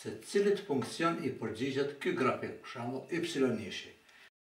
Se cilit funksion i përgjigjet ky grafik, për shembull y njëshi.